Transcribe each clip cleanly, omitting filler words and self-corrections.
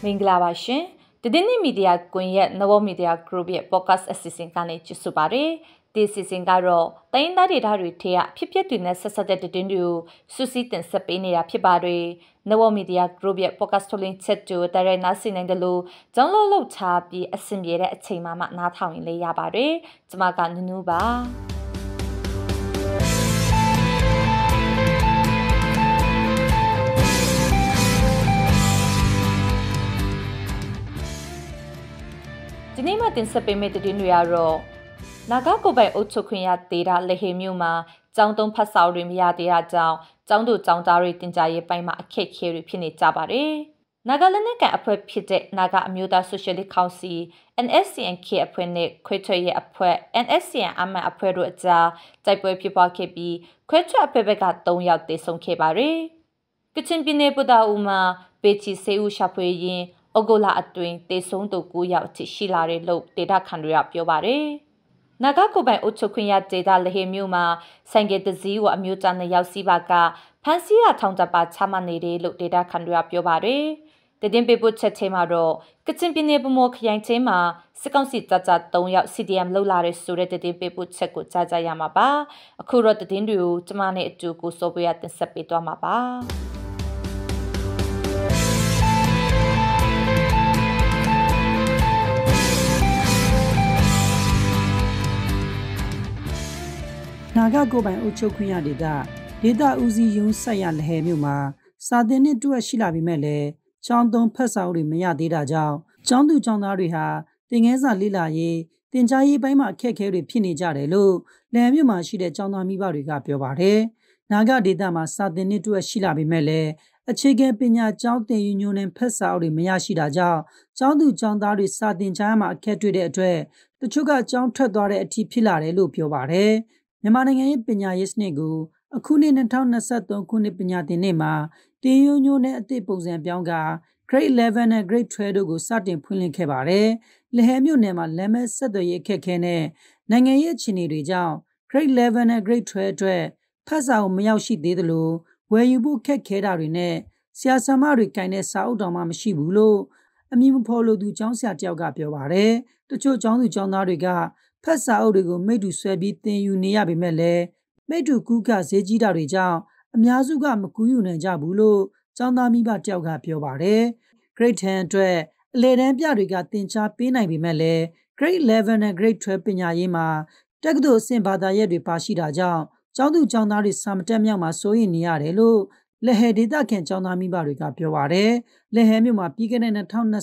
မင်္ဂလာပါရှင်တည်င်းမီဒီယာကွန်ရဲ့ Novo Media Group ရဲ့ podcast အစီအစဉ်ကနေကြည့်ဆိုပါရစေဒီအစီအစဉ်ကတော့တိုင်းသားဒေသတွေထဲကဖြစ်ပျက်တွေနဲ့ဆက်ဆက်တဲ့တည်င်းတွေကိုစုစည်းတင်ဆက်ပေးနေတာဖြစ်ပါတယ် Novo Media Group ရဲ့ podcast ထုတ်လင်းချက်တွေတရိုက်နားဆင်နိုင်တယ်လို့ကျောင်းလုံးလှုပ်ချပြီးအဆင်ပြေတဲ့အချိန်မှနားထောင်ရင်လည်းရပါတယ်ကျွန်မကနူးနူးပါဒီနေ့မှတင်ဆက်ပေးမယ့်သတင်းတွေကတော့နာဂကိုပိုင်အုပ်ချုပ်ခွင့်ရဒေတာလေဟေမြို့မှာကျောင်းသုံးဖတ်စာတွေမရသေးတာကြောင့်ကျောင်းသူကျောင်းသားတွေတင်ကြားရေးပိုင်းမှာအခက်အခဲတွေဖြစ်နေကြပါတယ်။နာဂလန်နဲ့ကန်အဖွဲ့ဖြစ်တဲ့နာဂအမျိုးသားဆိုရှယ်လစ်ကောင်စီ NSCN-K အဖွဲ့နဲ့ခွဲထွက်ရေးအဖွဲ့ NSCN-M အဖွဲ့တို့အကြားတိုက်ပွဲဖြစ်ပွားခဲ့ပြီးခွဲထွက်အဖွဲ့ဘက်က3ယောက်သေဆုံးခဲ့ပါတယ်။ကချင်ပြည်နယ်ပူတာဦးမှာပေချီစေဦးရှာဖွေရင်ဩဂုတ်လအတွင်းတေဆုံးသူ9ယောက်အထိရှိလာတယ်လို့ဒေတာခန်တွေကပြောပါတယ်။နာဂကိုပိုင်အုပ်ချုပ်ခွင့်ရဒေတာလဟေမြို့မှာဆိုင်ကယ်တစည်းကိုအမျိုးသား2ယောက်စီးပါကဖမ်းဆီးရထောင်ချပါချမှတ်နေတယ်လို့ဒေတာခန်တွေကပြောပါတယ်။တည်င်းပေးပို့ချက်ထဲမှာတော့ကချင်ပြည်နယ်ဗမော်ခရိုင်ချင်းမှာစစ်ကောင်စီတပ်သား3ယောက် CDM လှုပ်လာတဲ့ဆိုတဲ့တည်င်းပေးပို့ချက်ကိုကြားကြရမှာပါ။အခုတော့တည်င်းတွေကိုကျမနဲ့အတူကိုစောပေးရတင်ဆက်ပေးသွားမှာပါ။နာဂကိုပိုင်အုပ်ချုပ်ခွင့်ရဒေတာဦးစီးရုံးဆက်ရလဟဲမြို့မှာစာသင်နှစ်တွက်ရှိလာပြီမဲ့လည်းကျောင်းသုံးဖတ်စာအုပ်တွေမရသေးတာကြောင့်ကျောင်းသူကျောင်းသားတွေဟာတင်ငယ်စာလေ့လာရေးတင်ကြားရေးပိုင်းမှာအခက်အခဲတွေဖြစ်နေကြတယ်လို့လဟဲမြို့မှာရှိတဲ့ကျောင်းသားမိဘတွေကပြောပါတယ်။နာဂဒေတာမှာစာသင်နှစ်တွက်ရှိလာပြီမဲ့လည်းအခြေခံပညာကျောင်းသင်ယူညွှန်းနဲ့ဖတ်စာအုပ်တွေမရရှိတာကြောင့်ကျောင်းသူကျောင်းသားတွေစာသင်ကြားမှာအခက်တွေ့တဲ့အတွက်တချို့ကကျောင်းထွက်သွားတဲ့အထိဖြစ်လာတယ်လို့ပြောပါတယ်။မြန်မာနိုင်ငံရဲ့ပညာရေးစနစ်ကိုအခုနှစ်2023ခုနှစ်ပညာသင်နှစ်မှာတင်ယူညွှန်းနဲ့အသစ်ပုံစံပြောင်းက Grade 11နဲ့ Grade 12တို့ကိုစတင်ဖွင့်လှစ်ခဲ့ပါတယ်။လဟဲမြို့နယ်မှာလမ်းမဆက်သွယ်ရေးအခက်အခဲနဲ့နိုင်ငံရေးအခြေအနေတွေကြောင့် Grade 11နဲ့ Grade 12အတွက်ဖတ်စာအုပ်မရောက်ရှိသေးသလိုဝယ်ယူဖို့ခက်ခဲတာတွေနဲ့ဆရာဆရာမတွေကင်တဲ့စာအုပ်တော်မှမရှိဘူးလို့အမည်မဖော်လို့သူကျောင်းဆရာတယောက်ကပြောပါတယ်။တချို့ကျောင်းသူကျောင်းသားတွေကဖတ်စာအုပ်တွေကိုမိတ္တူဆွဲပြီးသင်ယူနေရပေမဲ့လည်းမိတ္တူကူးကဈေးကြီးတာတွေကြောင့်အများစုကမကူးယူနိုင်ကြဘူးလို့ကျောင်းသားမိဘတယောက်ကပြောပါတယ်။ Grade 10အတွက်အလယ်တန်းပြတွေကသင်ကြားပေးနိုင်ပေမဲ့လည်း Grade 11နဲ့ Grade 12ပညာရေးမှာတက္ကသိုလ်အဆင့်ဘာသာရပ်တွေပါရှိတာကြောင့်ကျောင်းသူကျောင်းသားတွေစာမတက်မြောက်မှာစိုးရိမ်နေရတယ်လို့လဟဲဒေသခံကျောင်းသားမိဘတွေကပြောပါတယ်။လဟဲမြို့မှာပြီးခဲ့တဲ့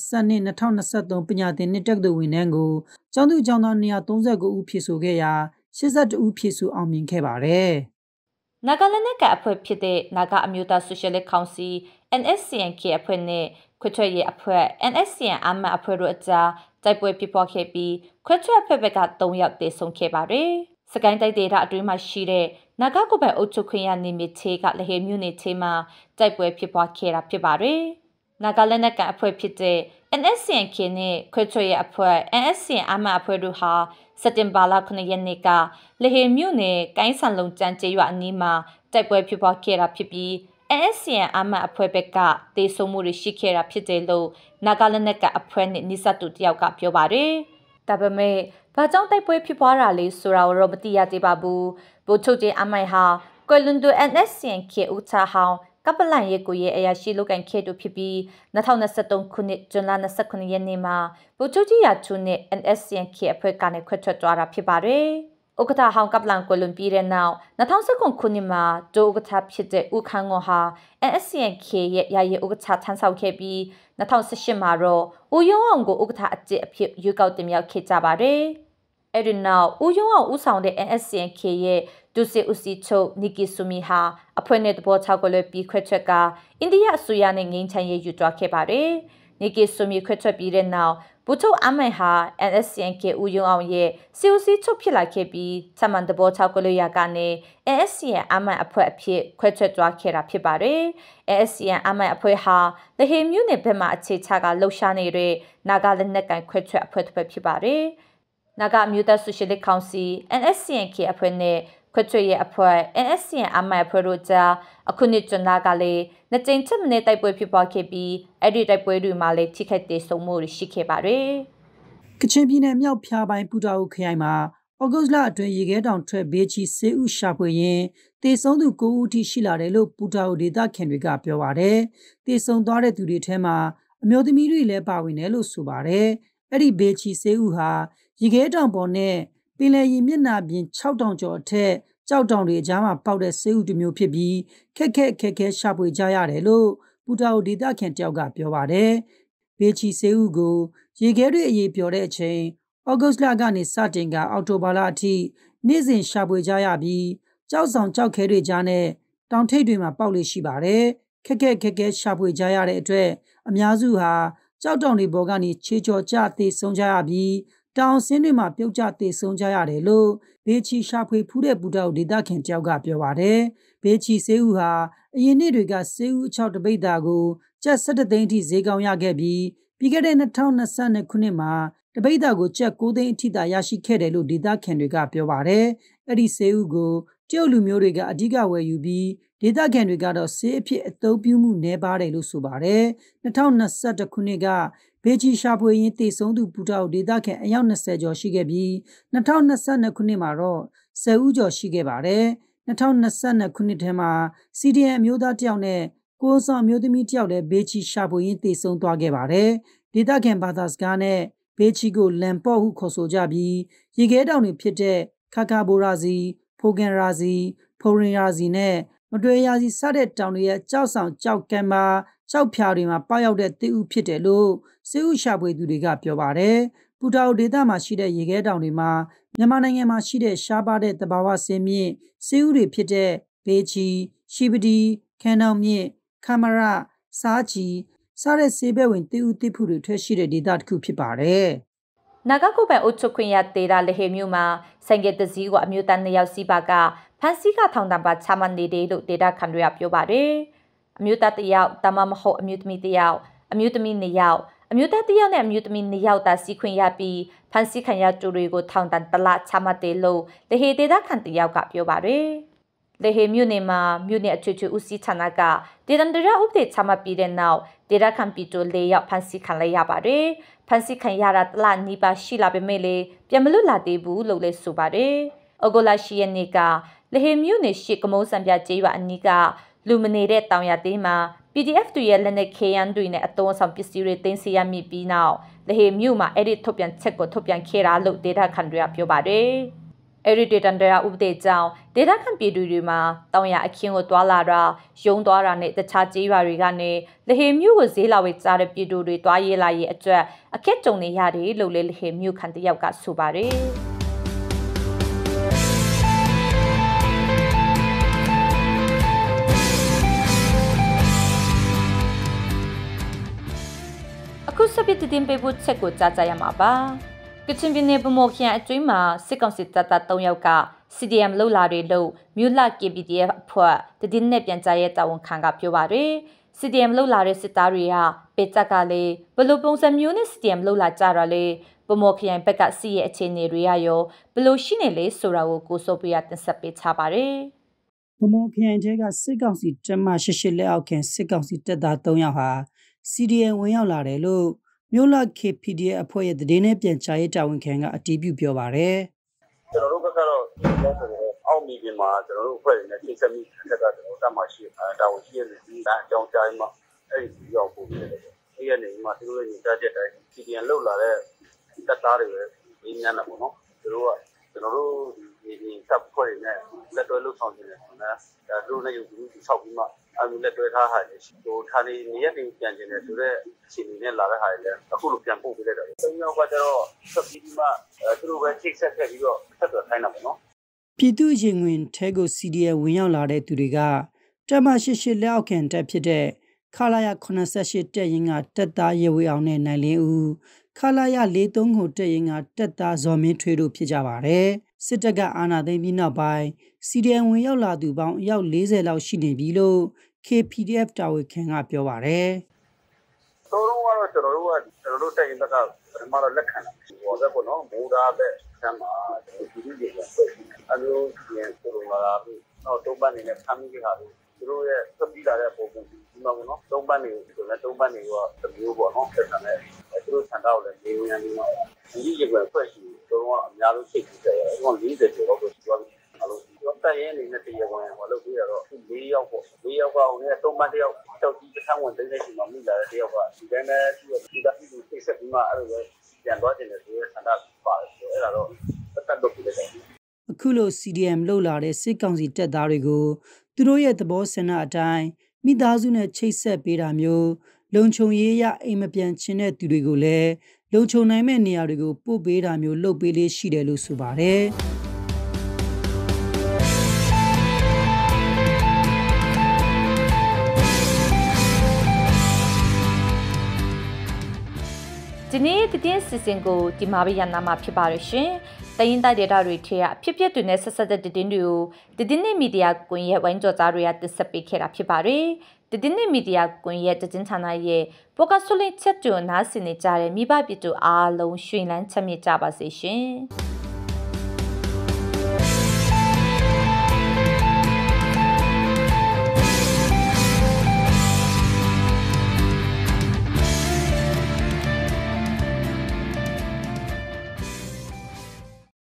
2022-2023ပညာသင်နှစ်တက္ကသိုလ်ဝင်တန်းကိုကျောင်းသူကျောင်းသား239ဦးဖြည့်ဆို့ခဲ့ရာ82ဦးဖြည့်ဆို့အောင်မြင်ခဲ့ပါတယ်။နာဂလန်နဲ့ကအဖွဲ့ဖြစ်တဲ့နာဂအမျိုးသားဆိုရှယ်လစ်ကောင်စီ NSCN-K အဖွဲ့နဲ့ခွဲထွက်ရေးအဖွဲ့ NSCN-M အဖွဲ့တို့အကြားတိုက်ပွဲဖြစ်ပွားခဲ့ပြီးခွဲထွက်အဖွဲ့ဘက်က3ယောက်သေဆုံးခဲ့ပါတယ်။စကိုင်းတိုင်းဒေသအတွင်းမှာရှိတဲ့နာဂကိုပိုင်အုပ်ချုပ်ခွင့်ရနေမြေချေကလဟေမြို့နယ်ချေမှာတိုက်ပွဲဖြစ်ပွားခဲ့တာဖြစ်ပါတယ်။နာဂလန်နဲ့ကအဖွဲ့ဖြစ်တဲ့ NSCN-K နဲ့ခွဲထွက်ရေးအဖွဲ့ NSCN-M အဖွဲ့တို့ဟာစက်တင်ဘာလ9ရက်နေ့ကလဟေမြို့နယ်ကိုင်းဆန်လုံကျန်းကျေးရွာအနီးမှာတိုက်ပွဲဖြစ်ပွားခဲ့တာဖြစ်ပြီး NSCN-M အဖွဲ့ဘက်ကတေဆုံးမှုတွေရှိခဲ့တာဖြစ်တယ်လို့နာဂလန်နဲ့ကအဖွဲ့နဲ့နိစတူတယောက်ကပြောပါတယ်။ဒါပေမဲ့ဘာကြောင့်တိုက်ပွဲဖြစ်ပွားတာလဲဆိုတာကိုတော့မသိရသေးပါဘူး။ဗိုလ်ချုပ်ကြီးအမိုင်ဟာကွယ်လွန်သူ NSCN-K ဦးချာဟောင်းကပလန်ရဲ့ကိုရဲ့အရာရှိလုပ်ကန်ခဲ့သူဖြစ်ပြီး2023ခုနှစ်ဇွန်လ29ရက်နေ့မှာဗိုလ်ချုပ်ကြီးရာချူနဲ့ NSCN-K အဖွဲ့ကနေခွဲထွက်သွားတာဖြစ်ပါတယ်။ဥက္ကဋ္ဌဟောင်းကပလန်ကွယ်လွန်ပြီးတဲ့နောက်2019ခုနှစ်မှာဒိုဥက္ကဋ္ဌဖြစ်တဲ့ဦးခန်းငေါ်ဟာ NSCN-K ရဲ့ယာယီဥက္ကဋ္ဌထမ်းဆောင်ခဲ့ပြီး2018မှာတော့ဦးယုံအောင်ကိုဥက္ကဋ္ဌအကျစ်အဖြစ်ရွေးကောက်တင်မြှောက်ခဲ့ကြပါတယ်။အဲဒီနောက်ဦးယုံအောင်ဦးဆောင်တဲ့ NSCN-K ရဲ့ဒုစစ်ဦးစီးချုပ်နီကီဆူမီဟာအဖွဲ့နဲ့တဘောချောက်ကလေးပြီးခွဲထွက်ကအိန္ဒိယအစိုးရနဲ့ငင်းချမ်းရေးယူသွားခဲ့ပါတယ်။နီကီဆူမီခွဲထွက်ပြီးတဲ့နောက်ဗိုလ်ချုပ်အမိုင်ဟာ NSCN-K ဦးယုံအောင်ရဲ့စီဦးစီးချုပ်ဖြစ်လာခဲ့ပြီးချမန်တဘောချောက်ကလေးရကနေ NSCN-M အဖွဲ့အဖြစ်ခွဲထွက်သွားခဲ့တာဖြစ်ပါတယ်။ NSCN-M အဖွဲ့ဟာလဟေမြို့နယ်ဘက်မှာအခြေချကလှုပ်ရှားနေတဲ့နာဂလက်နက်ကိုင်ခွဲထွက်အဖွဲ့တစ်ဖက်ဖြစ်ပါတယ်။နာဂအမျိုးသားဆိုရှယ်လစ်ကောင်စီ NSCN-K အဖွဲ့နဲ့ခွတ်ချွေရဲ့အဖွဲ့ NSCN အမိုင်အဖွဲ့တို့ကြားအခုနှစ်ဇွန်လကလည်းနှစ်ကြိမ်ချက်မနစ်တိုက်ပွဲဖြစ်ပွားခဲ့ပြီးအဲ့ဒီတိုက်ပွဲတွေမှာလည်းထိခိုက်ဒေဆုံးမှုတွေရှိခဲ့ပါတယ်ကချင်ပြည်နယ်မြောက်ဖျားပိုင်းပူတာအိုခရိုင်မှာဩဂုတ်လအတွင်းရေခဲတောင်ထွက်ဘေးချီဆေးဥရှာဖွေရင်းတေဆုံးသူ9ဦးအထိရှိလာတယ်လို့ပူတာအိုဒေသခံတွေကပြောပါတယ်။တေဆုံးသွားတဲ့သူတွေထဲမှာအမျိုးသမီးတွေလည်းပါဝင်တယ်လို့ဆိုပါတယ်။အဲ့ဒီဘေးချီဆေးဥဟာရေခဲတောင်ပေါ်နဲ့ပင်လယ်ရေမျက်နှာပြင်6000ကျော်အထက်ကြောက်တောင်တွေအကြားမှာပေါက်တဲ့ဆေးဥတစ်မျိုးဖြစ်ပြီးခက်ခဲရှာဖွေကြရတယ်လို့ပူတာအိုဒေသခံတယောက်ကပြောပါတယ်။ဘေးချီဆေးဥကိုရေခဲတွေအရေးပြောတဲ့အချိန်ဩဂုတ်လကနေစတင်ကအောက်တိုဘာလအထိနေ့စဉ်ရှာဖွေကြရပြီးကြောက်ဆောင်ကြောက်ခဲတွေကြားနဲ့တောင်ထိပ်တွေမှာပေါက်လေရှိပါတယ်။ခက်ခဲရှာဖွေကြရတဲ့အတွက်အများစုဟာကြောက်တောင်တွေပေါ်ကနေခြေချော်ကျသေဆုံးကြရပြီးတောင်ဆင်းတွေမှာပြုတ်ကျသေဆုံးကြရတယ်လို့ဘေးချီရှာဖွေဖူးတဲ့ပူတာအိုဒေသခံတယောက်ကပြောပါတယ်။ဘေးချီဆေးဥဟာအရင်နှစ်တွေကဆေးဥ6တပိတ်တာကိုကျပ်17သိန်းအထိဈေးကောင်းရခဲ့ပြီးပြီးခဲ့တဲ့2020ခုနှစ်မှာတပိတ်တာကိုကျပ်9သိန်းအထိသာရရှိခဲ့တယ်လို့ဒေသခံတွေကပြောပါတယ်။အဲ့ဒီဆေးဥကိုတရုတ်လူမျိုးတွေကအဓိကဝယ်ယူပြီးဒေသခံတွေကတော့ဆေးအဖြစ်အသုံးပြုမှုနည်းပါတယ်လို့ဆိုပါတယ်။2021ခုနှစ်ကဘေချီရှာဖွေရင်းတေဆုံးသူပူတာအိုဒေသခံအယောက်20ကျော်ရှိခဲ့ပြီး2022ခုနှစ်မှာတော့10ဦးကျော်ရှိခဲ့ပါတယ်။2022ခုနှစ်ထဲမှာ CDN အမျိုးသားတယောက်နဲ့ကိုယ်ဆောင်မျိုးသမီးတယောက်လည်းဘေချီရှာဖွေရင်းတေဆုံးသွားခဲ့ပါတယ်။ဒေသခံဘာသာစကားနဲ့ဘေချီကိုလန်ပေါ့ဟုခေါ်ဆိုကြပြီးရေခဲတောင်တွေဖြစ်တဲ့ခါကာဘိုရာစီဖိုဂန်ရာစီဖိုရင်ရာစီနဲ့မတွေ့ရာစီစတဲ့တောင်တွေရဲ့ကြောက်ဆောင်ကြောက်ကမ်းပါကြောက်ဖြာတွေမှာပေါက်ရောက်တဲ့သေဥဖြစ်တယ်လို့စေဥရှာဖွေသူတွေကပြောပါတယ်။ပူတာအိုဒေသမှာရှိတဲ့ရေခဲတောင်တွေမှာမြန်မာနိုင်ငံမှာရှိတဲ့ရှားပါတဲ့တဘာဝဆင်းမြင့်စေဥတွေဖြစ်တဲ့ဘေချီရှိပတီခန်းတောင်မြင့်ခမရစားချီစားတဲ့ဆေးဘက်ဝင်သေဥတိဖုတွေထွက်ရှိတဲ့ဒေသတစ်ခုဖြစ်ပါတယ်။နာဂကုပိုင်အုတ်ချုပ်ခွင့်ရဒေတာလဟေမျိုးမှာဆိုင်ကတစည်းကအမျိုးသား2ယောက်စီးပါကဖန်စီကထောင်တံပါချမှတ်နေတယ်လို့ဒေတာခံတွေကပြောပါတယ်။အမျိုးသား1ယောက်တမမဟုတ်အမျိုးသမီး1ယောက်အမျိုးသမီး2ယောက်အမျိုးသား1ယောက်နဲ့အမျိုးသမီး2ယောက်သာစီးခွင့်ရပြီးဖန်စီခံရသူတွေကိုထောင်တံတလချမှတ်တယ်လို့လဟေဒေတာခံ1ယောက်ကပြောပါတယ်။လေဟေမြို့နယ်မှာမြို့နယ်အချွေချွေဦးစီးဌာနကဒေသန္တရဥပဒေချမှတ်ပြီးတဲ့နောက်ဒေတာခံပြည်သူ4ယောက်ဖမ်းဆီးခံလိုက်ရပါတယ်။ဖမ်းဆီးခံရတာတလနီးပါရှိလာပေမဲ့လည်းပြန်မလွတ်လာသေးဘူးလို့လည်းဆိုပါတယ်။ဩဂုတ်လ10ရက်နေ့ကလေဟေမြို့နယ်ရှိကမုံစံပြကျေးရွာအနီးကလူမနေတဲ့တောင်ရသေးမှာ PDF တွေရဲ့လက်နက်ခဲယမ်းတွေနဲ့အသုံးအဆောင်ပစ္စည်းတွေတင်စီရမိပြီးနောက်လေဟေမြို့မှာအဲ့ဒီထုတ်ပြန်ချက်ကိုထုတ်ပြန်ခဲ့တာလို့ဒေတာခံတွေကပြောပါတယ်။အဲ့ဒီဒေတာတရားဥပဒေကြောင့်ဒေတာခံပြည်သူတွေမှာတောင်ရအခင်းကိုတွာလာတာယုံသွားတာနဲ့တခြားကျေးရွာတွေကနေလေဟေမြို့ကိုဈေးလာဝေကြားတဲ့ပြည်သူတွေတွားရေးလာရေးအတွက်အခက်ကြုံနေရတယ်လို့လေဟေမြို့ခံတယောက်ကဆိုပါတယ်အခုစပစ်တင်ပေးဖို့ချက်ကိုကြားကြရမှာပါကချင်ပြည်နယ်ဗမော်ခရိုင်အတွင်းမှာစစ်ကောင်စီတပ်သား3ယောက်က CDM လှုပ်လာတွေလို့မြို့လ KPDF အဖွဲ့တည်င်းနဲ့ပြန်ကြားရဲ့တာဝန်ခံကပြောပါတယ် CDM လှုပ်လာတဲ့စစ်သားတွေကပေချက်ကလည်းဘလို့ပုံစံမျိုးနဲ့ CDM လှုပ်လာကြတာလေဗမော်ခရိုင်ဘက်ကစီရဲ့အခြေအနေတွေရောဘလို့ရှိနေလဲဆိုတာကိုကိုစိုးပြရတင်ဆက်ပေးချပါတယ်ဗမော်ခရိုင်ထဲကစစ်ကောင်စီတပ်မှ88လက်အောက်ခံစစ်ကောင်စီတပ်သား3ယောက်ဟာ CDM ဝင်ရောက်လာတယ်လို့မြို့လ KPDF အဖွဲ့ရဲ့တည်င်းနဲ့ပြန်ကြားရေးတာဝန်ခံကအတည်ပြုပြောပါတယ်ကျွန်တော်တို့ဘက်ကတော့အောက်မီပြင်မှာကျွန်တော်တို့အဖွဲ့တွေနဲ့ထိစပ်မိတက်ကကျွန်တော်တတ်မှရှိတာဝန်ရှိတဲ့ဒီအကြောင်းကြားမှာအဲ့ဒီရောက်ပို့ပြီးတယ်အဲ့ရနေမှာသူတို့ရဲ့ညွှန်ကြားချက်တိုင်း CDN လောက်လာတဲ့တပ်သားတွေပဲဒီညနာပေါ့နော်သူတို့ကကျွန်တော်တို့ဒီတပ်ဖွဲ့တွေနဲ့လက်တွဲလုပ်ဆောင်နေတယ်ဆိုတာဒါတို့နဲ့ယူပြီးဆောက်ပြီးမှအဲ့လိုလက်တွဲထားဟာလေဟိုဌာနေနေရတင်ပြန်ကျင်တယ်ဆိုတော့အခြေအနေနဲ့လာတဲ့ဟာလေအခုလိုပြန်ပို့ပေးလိုက်တာ။၃ယောက်ကကျတော့ဆက်ပြီးမှသူတို့ပဲချိတ်ဆက်ခဲ့ပြီးတော့ဆက်သွယ်ခိုင်းတာပေါ့နော်။ပြည်သူ့ရင်ဝင်ထဲကို CDA ဝင်ရောက်လာတဲ့သူတွေကတပ်မ88လက်အောက်ခံတပ်ဖြစ်တဲ့ခလာရ88တက်ရင်ကတပ်သားရေဝေအောင်နဲ့နိုင်လင်းဦးခလာရ43ကိုတက်ရင်ကတပ်သားဇော်မင်းထွေးတို့ဖြစ်ကြပါတယ်။စစ်တပ်ကအာဏာသိမ်းပြီးနောက်ပိုင်း CDN ဝင်ရောက်လာသူပေါင်းအယောက်40လောက်ရှိနေပြီလို့ KPDF တာဝန်ခံကပြောပါတယ်။တော့ကတော့ကျွန်တော်တို့တက်ရင်ဘက်ကပထမတော့လက်ခံတာဟိုဘက်ပေါ့နော်မိုးသားပဲမ်းမှာဒီလိုတွေဆိုအလိုပြန်ဆိုလာတော့တော့ပန်းနေတဲ့ဖမ်းမိတာလို့သူတို့ရဲ့သတိလာတဲ့ပုံစံဒီမှာပေါ့နော်သုံးပန်းနေဆိုလည်းသုံးပန်းနေတော့တမျိုးပေါ့နော်ဆက်ဆံတဲ့သူတို့ဆန္ဒကိုလည်းနေဝင်နေမှာဒီရေကွယ်ဖွဲ့ရှိတော့အများလို့စိတ်ကြီးတယ်ဟို40ကျော်တော့ရှိသွားပြီအလိုတက်ရဲနေတဲ့တရားဝင်ဟောလို့ပြီးတော့၄ယောက်ပေါ့၄ယောက်ကဟိုနဲ့သုံးပန်းတယောက်တောက်ကြီးတစ်ခါဝင်တဲ့ချိန်မှာမိလာတဲ့တယောက်ကဒီတိုင်းနဲ့သူကဒီစိတ်ဆက်ပြီးမှအဲ့လိုပဲပြန်သွားတယ်ဆိုတဲ့ဆန္ဒပါတယ်ဆိုအဲ့ဒါတော့တက်တော့ပြတယ်အခုလို CDM လှုပ်လာတဲ့စစ်ကောင်စီတပ်သားတွေကိုသူတို့ရဲ့သဘောဆန္ဒအတိုင်းမိသားစုနဲ့ချိတ်ဆက်ပေးတာမျိုးလုံခြုံရေးရအိမ်မပြန်ခြင်းတဲ့သူတွေကိုလည်းလုံခြုံနိုင်မဲ့နေရာတွေကိုပို့ပေးတာမျိုးလုပ်ပေးလေးရှိတယ်လို့ဆိုပါတယ်ဒီနေ့တင်းစီစဉ်ကိုဒီမှာပဲရနာမှာဖြစ်ပါရရှင်။တိုင်းရင်းသားဒေသတွေထဲကအဖြစ်အပျက်တွေနဲ့ဆက်ဆက်တဲ့တင်းတွေကိုတင်းနဲ့မီဒီယာကွန်ရက်ဝိုင်းကြော်ကြားတွေကတင်ဆက်ပေးခဲ့တာဖြစ်ပါတယ်။တင်းနဲ့မီဒီယာကွန်ရက်တင်းဌာနရဲ့ပေါ်ကဆွလင်းချက်တူနားဆင်နေကြတဲ့မိဘပြည်သူအားလုံးရွှင်လန်းချမ်းမြေ့ကြပါစေရှင်။